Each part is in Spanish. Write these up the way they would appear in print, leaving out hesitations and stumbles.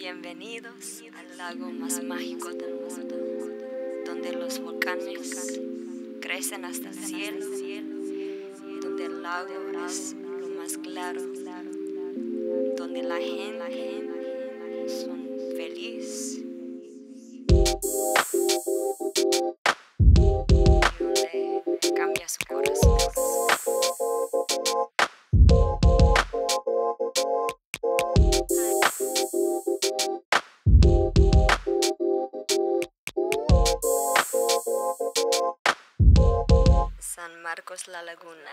Bienvenidos al lago más mágico del mundo, donde los volcanes crecen hasta el cielo, donde el lago es lo más claro, donde la gente son feliz y donde cambia su corazón. San Marcos La Laguna.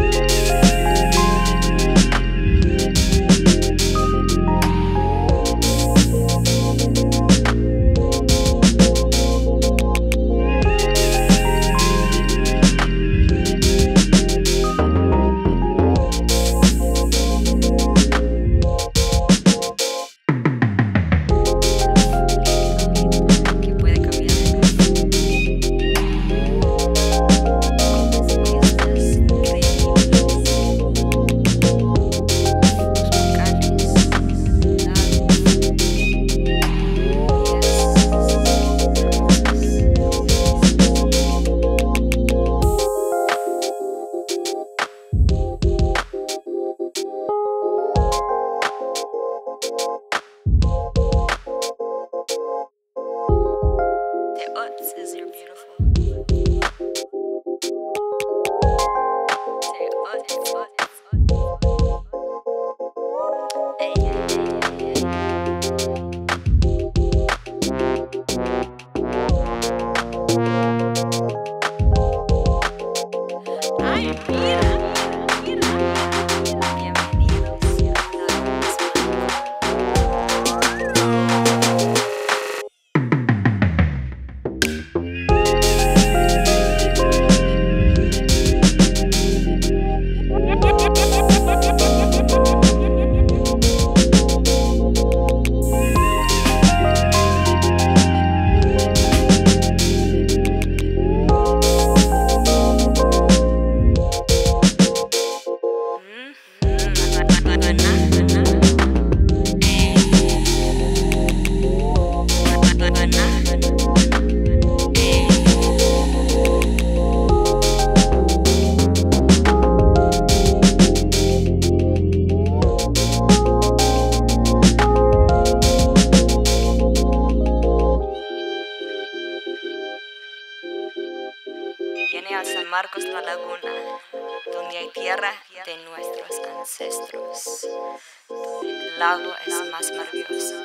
Viene a San Marcos La Laguna, donde hay tierra de nuestros ancestros, donde el lago es más maravilloso,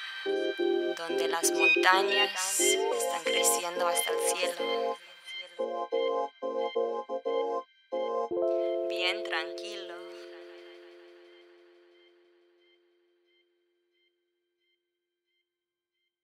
donde las montañas están creciendo hasta el cielo. Bien tranquilo,